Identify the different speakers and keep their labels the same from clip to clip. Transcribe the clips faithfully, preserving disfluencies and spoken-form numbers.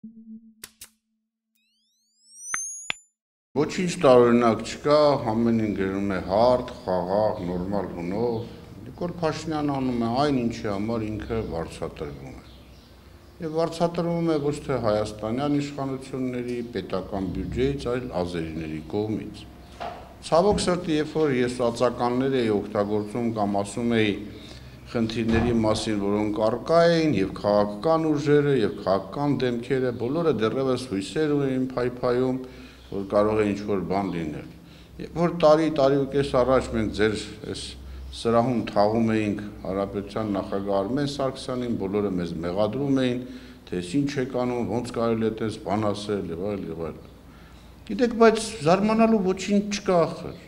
Speaker 1: Ոչինչ տարօրինակ չկա, ամեն ինչ գրում է հարթ, խաղաղ, նորմալ հունով։ Նիկոլ Փաշինյանը անում է այն ինչի համար ինքը վարձատրվում է։ Եվ վարձատրվում է ոչ թե հայաստանյան իշխանությունների, պետական բյուջեից, այլ ազերիների կողմից։ Ցավոք սրտի, երբ որ ես ածականներ էի օգտագործում կամ ասում էի խնդիրների մասին, որոնք առկա էին, եւ քաղաքական ուժերը, եւ քաղաքական դեմքերը, բոլորը դեռևս հույսեր ունեին փայփայում, որ կարող է ինչ-որ բան լինել։ Երբ որ տարի, տարի ու կես առաջ մենք ձեր այս սրահում թաղում էինք Հանրապետության նախագահ Արմեն Սարգսյանին, բոլորը մեզ մեղադրում էին, թե ինչ եք անում, ոնց կարելի է այդպես բան ասել եւ այլ եւ այլ։ Գիտեք, բայց զարմանալու ոչինչ չկա ախր։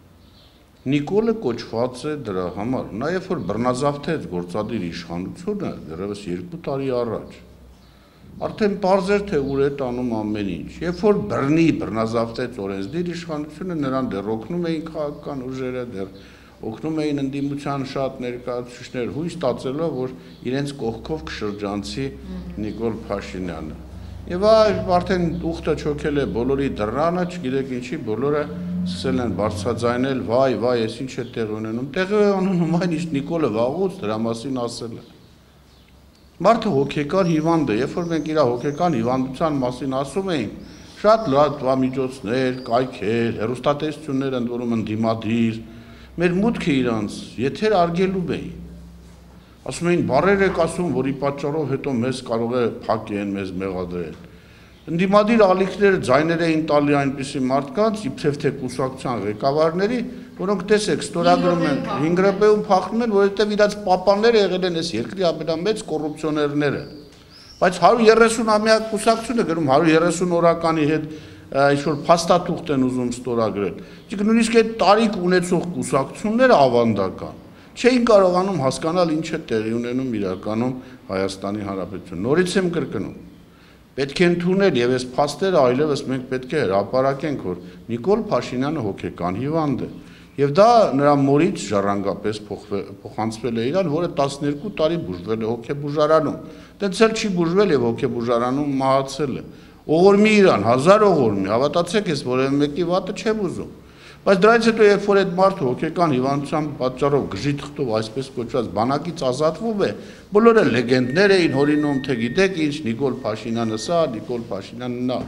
Speaker 1: Նիկոլը կոչված է դրա համար, նաեւ որ բռնազավթեց գործադիր իշխանությունը դեռևս երկու տարի առաջ։ Արդեն պարզ էր, թե ուր է տանում ամեն ինչ։ Երբ որ բռնի բռնազավթեց օրենսդիր իշխանությունը, նրան դեռ օգնում էին քաղաքական ուժերը, դեռ օգնում էին ընդդիմության շատ ներկայացուցիչներ, հույս տածելով, որ իրենց կողքով կշրջանցի Նիկոլ Փաշինյանը։ Եվ արդեն ուխտը չոքել է բոլորի դռանը, չգիտեք ինչի, բոլորը սկսել են բարձրաձայնել, վայ, վայ, ես ինչ է տեղի ունենում։ Տեղի է ունենում այն, ինչ Նիկոլը վաղուց դրա մասին ասել է։ Մարդը հոգեկան հիվանդ է, երբ որ մենք իր հոգեկան հիվանդության մասին ասում էինք, շատ լրատվամիջոցներ, կայքեր, հեռուստատեսություններ ընդ որում ընդդիմադիր, մեր մուտքը իրանց եթեր արգելում էին։ Ասում էին բարեր եք ասում, որի պատճառով հետո մեզ կարող է փակեն, մեզ մեղադրել։ Ընդդիմադիր ալիքները ձայներ էին տալի այնպիսի մարդկանց, իբրև թե կուսակցության ղեկավարների, որոնք տեսեք ստորագրում են հինգ րոպեում փախնում են, որովհետև իրաց պապանները եղել են այս երկրի ամենամեծ կոռուպցիոներները։ Բայց հարյուր երեսուն-ամյա կուսակցությունը գրում հարյուր երեսուն օրականի հետ ինչ-որ փաստաթուղթ են ուզում ստորագրել։ Իսկ նույնիսկ այդ տարիք ունեցող կուսակցությունները ավանդական չէին կարողանում հասկանալ ինչ է տեղի ունենում իրականում Հայաստանի Հանրապետությունում։ Նորից եմ կրկնում։ Պետք է ընդունել եւ այս փաստերը այլևս մենք պետք է հրապարակենք, որ Նիկոլ Փաշինյանը հոգեկան հիվանդ է։ Եվ դա նրա մորից ժառանգապես փոխանցվել է իրան, որը տասներկու տարի բուժվել է հոգեբուժարանում։ Դենց էլ չի բուժվել եւ հոգեբուժարանում մահացել է։ Ողորմի իրան, հազար ողորմի, հավատացեք, ես որևէ մեկի վատը չեմ ուզում։ Բայց դրանից հետո երբ որ այդ մարդը հոգեկան հիվանդության պատճառով գժի թղթով այսպես կոչված բանակից ազատվում է, բոլորը լեգենդներ էին հորինում, թե գիտեք ինչ, Նիկոլ Փաշինյանը սա, Նիկոլ Փաշինյանը նա։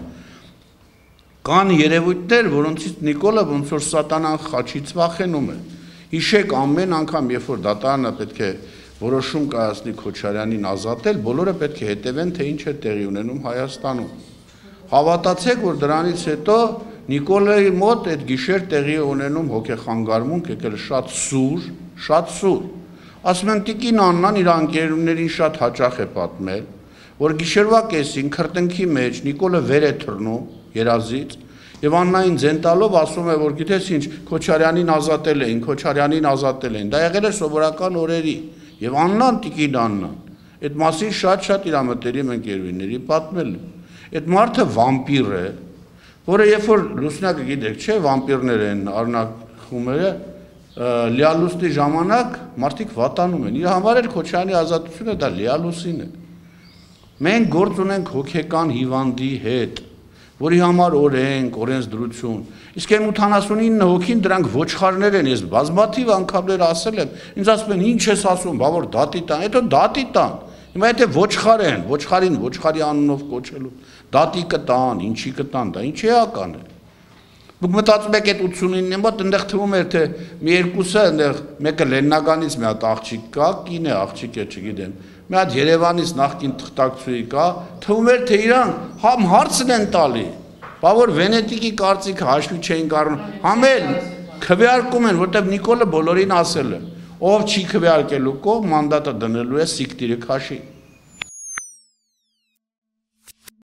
Speaker 1: Կան երևույթներ, որոնցից Նիկոլը ոնց որ սատանան խաչից վախենում է։ Հիշեք ամեն անգամ, երբ որ դատարանը պետք է որոշում կայացնի Քոչարյանին ազատել, բոլորը պետք է հետևեն, թե ինչ է տեղի ունենում Հայաստանում։ Հավատացեք, որ դրանից հետո Նիկոլայի մոտ այդ գիշեր տեղի է ունենում հոգեխանգարմունք, եկել շատ սուր, շատ սուր։ Ասում են տիկին Աննան իր անկերուներին շատ հաճախ է պատմել, որ գիշերվա կեսին քրտնքի մեջ Նիկոլը վեր է թռնում երազից, եւ Աննային ձեն տալով ասում է, որ գիտես ինչ, Քոչարյանին ազատել էին, Քոչարյանին ազատել էին։ Դա եղել է սովորական օրերի, եւ Աննան, տիկին Աննան, այդ մասին շատ-շատ իր մտերիմ ընկերուհիների պատմել է։ Այդ մարդը վամպիր է, որը երբ որ լուսնակը գիտեք, չէ, վամպիրներ են արնակխումերը, լիալուսնի ժամանակ մարդիկ վատանում են։ Իր համար էլ Քոչարյանի ազատությունը դա լիալուսին է։ Մենք գործ ունենք հոգեկան հիվանդի հետ, որի համար օրենք, օրենսդրություն։ Իսկ այն ութանասունինը հոգին դրանք ոչխարներ են, ես բազմաթիվ անգամներ ասել եմ, ինձ ասում են ինչ ես ասում, բա որ դատի տան, հետո դատի տան։ Հիմա եթե ոչխար են, ոչխարին ոչխարի անունով կոչելու, դատի կտան, ինչի կտան, դա ինչ էական է։ Դուք մտածում եք այդ ութսունինի մոտ այնտեղ թվում էր թե մի երկուսը այնտեղ մեկը Լեննագանից մի հատ աղջիկ կա, կին է, աղջիկ է, չգիտեմ։ Մի հատ Երևանից նախկին թղթակցուհի կա, թվում էր թե իրան համ հարցն են տալի։ Բա որ Վենետիկի կարծիքը հաշվի չէին կառնում, համել քվեարկում են, որտեղ Նիկոլը բոլորին ասել է, ով չի քվեարկելու կողմ մանդատը դնելու է սիկտիրը քաշի։